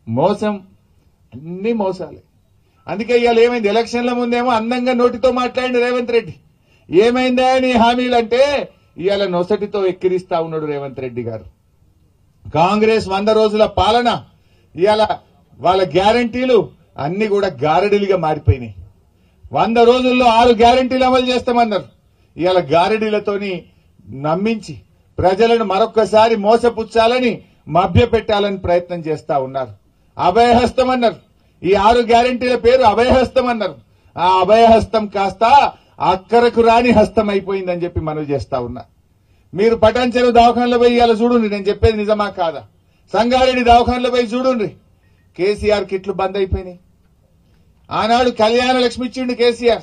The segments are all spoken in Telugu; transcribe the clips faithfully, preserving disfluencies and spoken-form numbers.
మోసం, అన్ని మోసాలే. అందుకే ఇవాళ ఏమైంది, ఎలక్షన్ల ముందేమో అందంగా నోటితో మాట్లాడిన రేవంత్ రెడ్డి, ఏమైందా నీ హామీలంటే ఇవాళ నొసటితో ఎక్కిరిస్తా ఉన్నాడు రేవంత్ రెడ్డి గారు. కాంగ్రెస్ వంద రోజుల పాలన, ఇవాళ వాళ్ళ గ్యారంటీలు అన్ని కూడా గారడీలుగా మారిపోయినాయి. వంద రోజుల్లో ఆరు గ్యారంటీలు అమలు చేస్తామన్నారు. ఇవాళ గారడీలతోని నమ్మించి ప్రజలను మరొక్కసారి మోసపుచ్చాలని, మభ్యపెట్టాలని ప్రయత్నం చేస్తా ఉన్నారు. అభయహస్తం అన్నారు. ఈ ఆరు గ్యారంటీల పేరు అభయహస్తం అన్నారు. ఆ అభయహస్తం కాస్త అక్కరకు రాని హస్తం అయిపోయిందని చెప్పి మనవి చేస్తా ఉన్నా. మీరు పటాన్చెరు దవాఖానలో పోయి ఇవాళ చూడండి, నేను చెప్పేది నిజమా కాదా. సంగారెడ్డి దవాఖానలో పోయి చూడండి, కేసీఆర్ కిట్లు బంద్ అయిపోయినాయి. ఆనాడు కళ్యాణ లక్ష్మి ఇచ్చిండు కేసీఆర్.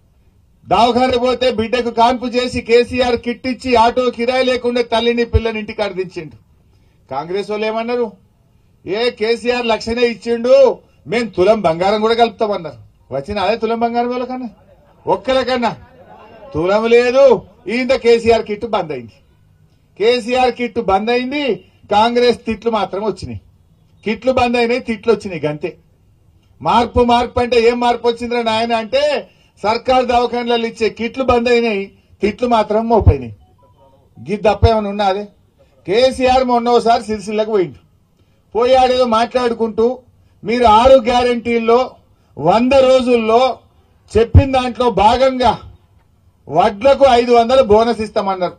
దవాఖాన పోతే బిడ్డకు కాన్పు చేసి కేసీఆర్ కిట్ ఇచ్చి ఆటో కిరాయి లేకుండా తల్లిని పిల్లని ఇంటికి అర్థించిండు. కాంగ్రెస్ వాళ్ళు ఏమన్నారు, ఏ కేసీఆర్ లక్షనే ఇచ్చిండు, మేం తులం బంగారం కూడా కలుపుతామన్నారు. వచ్చిన అదే తులం బంగారం వాళ్ళకన్నా ఒక్కలకన్నా తులం లేదు. ఈయన కేసీఆర్ కిట్ బంద్ అయింది. కేసీఆర్ కిట్ బంద్ అయింది, కాంగ్రెస్ తిట్లు మాత్రం వచ్చినాయి. కిట్లు బంద్ అయినాయి, తిట్లు వచ్చినాయి, గంతే. మార్పు మార్పు అంటే ఏం మార్పు వచ్చిందిరా నాయన అంటే, సర్కార్ దవాఖానలలో ఇచ్చే కిట్లు బంద్ అయినాయి, తిట్లు మాత్రం మోపైనాయి. గిద్ద తప్ప ఏమైనా ఉన్నా అదే. కేసీఆర్ మొన్నోసారి సిరిసిల్లకు పోయిండు. పోయాడేదో మాట్లాడుకుంటూ, మీరు ఆరు గ్యారంటీల్లో వంద రోజుల్లో చెప్పిన దాంట్లో భాగంగా వడ్లకు ఐదు వందల బోనస్ ఇస్తామన్నారు.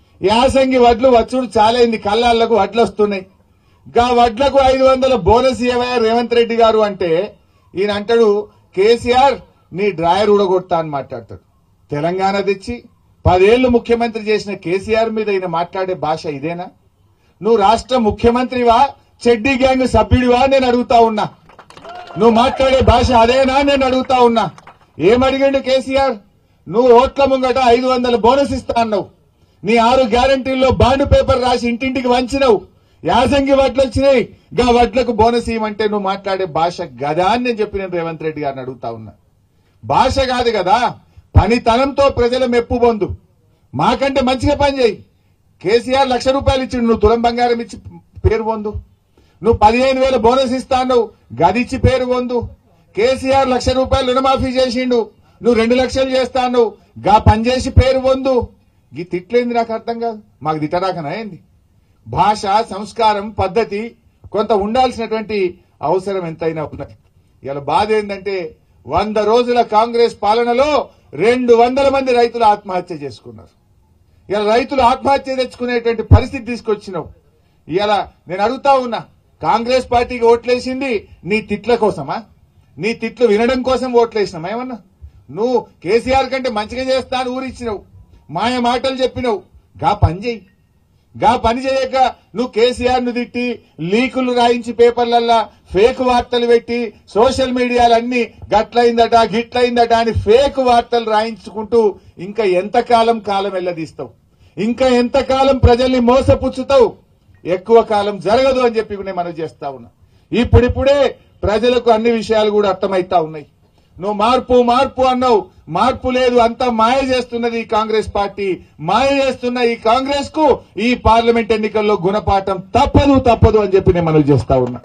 యాసంగి వడ్లు వచ్చుడు చాలైంది, కళ్ళాళ్లకు వడ్లు వస్తున్నాయి. గా వడ్లకు ఐదు వందల బోనస్ ఇవ్వయా రేవంత్ రెడ్డి గారు అంటే, ఈయన అంటాడు కేసీఆర్ నీ డ్రాయర్ ఊడగొడతా అని మాట్లాడతాడు. తెలంగాణ తెచ్చి పదేళ్లు ముఖ్యమంత్రి చేసిన కేసీఆర్ మీద ఈయన మాట్లాడే భాష ఇదేనా? నువ్వు రాష్ట్ర ముఖ్యమంత్రివా, చెడ్డీ గ్యాంగ్ సభ్యుడివా నేను అడుగుతా ఉన్నా. నువ్వు మాట్లాడే భాష అదేనా నేను అడుగుతా ఉన్నా. ఏమడిగిండు కేసీఆర్? నువ్వు ఓట్ల ముంగట ఐదు వందల బోనస్ ఇస్తా అన్నావు. నీ ఆరు గ్యారంటీల్లో బాండ్ పేపర్ రాసి ఇంటింటికి వంచినవు. యాసంగి వడ్లు వచ్చినాయి, గా వడ్లకు బోనస్ ఇవ్వమంటే నువ్వు మాట్లాడే భాష గదా అని నేను చెప్పి నేను రేవంత్ రెడ్డి గారిని అడుగుతా ఉన్నా. భాష కాదు కదా, పనితనంతో ప్రజల మెప్పు పొందు. మాకంటే మంచిగా పని చేయి. కేసీఆర్ లక్ష రూపాయలు ఇచ్చిండు, నువ్వు తులం బంగారం ఇచ్చి పేరు పొందు. నువ్వు పదిహేను వేల బోనస్ ఇస్తాను, గదిచ్చి పేరు పొందు. కేసీఆర్ లక్ష రూపాయలు రుణమాఫీ చేసిండు, నువ్వు రెండు లక్షలు చేస్తాను, గా పనిచేసి పేరు పొందు. గీ తిట్లేంది నాకు అర్థం కాదు. మాకు తిట్టరాకనా ఏంది? భాష, సంస్కారం, పద్ధతి కొంత ఉండాల్సినటువంటి అవసరం ఎంతైనా ఉన్నది. ఇలా బాధ ఏంటంటే, వంద రోజుల కాంగ్రెస్ పాలనలో రెండు వందల మంది రైతులు ఆత్మహత్య చేసుకున్నారు. ఇలా రైతులు ఆత్మహత్య తెచ్చుకునేటువంటి పరిస్థితి తీసుకొచ్చినావు. ఇలా నేను అడుగుతా ఉన్నా, కాంగ్రెస్ పార్టీకి ఓట్లేసింది నీ తిట్ల కోసమా? నీ తిట్లు వినడం కోసం ఓట్లేసినామా ఏమన్నా? నువ్వు కేసీఆర్ కంటే మంచిగా చేస్తా అని ఊరిచ్చినావు, మాయ మాటలు చెప్పినావు. గా పని చేయి. గా పని చేయక నువ్వు కేసీఆర్ ను తిట్టి లీకులు రాయించి పేపర్లల్లా ఫేక్ వార్తలు పెట్టి సోషల్ మీడియాలన్నీ గట్లయిందట గిట్లయిందట అని ఫేక్ వార్తలు రాయించుకుంటూ ఇంకా ఎంతకాలం కాలం వెళ్లదీస్తావు? ఇంకా ఎంతకాలం ప్రజల్ని మోసపుచ్చుతావు? ఎక్కువ కాలం జరగదు అని చెప్పి నేను మనవి చేస్తా ఉన్నా. ఇప్పుడిప్పుడే ప్రజలకు అన్ని విషయాలు కూడా అర్థమైతా ఉన్నాయి. నువ్వు మార్పు మార్పు అన్నావు, మార్పు లేదు, అంతా మాయ చేస్తున్నది ఈ కాంగ్రెస్ పార్టీ. మాయ చేస్తున్న ఈ కాంగ్రెస్ కు ఈ పార్లమెంట్ ఎన్నికల్లో గుణపాఠం తప్పదు తప్పదు అని చెప్పి నేను మనవి చేస్తా ఉన్నా.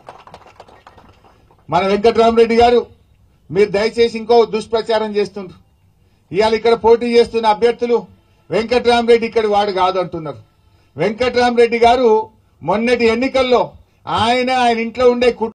మన వెంకట్రామరెడ్డి గారు, మీరు దయచేసి ఇంకో దుష్ప్రచారం చేస్తుండ్రు. ఇవాళ ఇక్కడ పోటీ చేస్తున్న అభ్యర్థులు వెంకట్రామరెడ్డి ఇక్కడ వాడు కాదు అంటున్నారు. వెంకట్రామరెడ్డి గారు మొన్నటి ఎన్నికల్లో ఆయన ఆయన ఇంట్లో ఉండే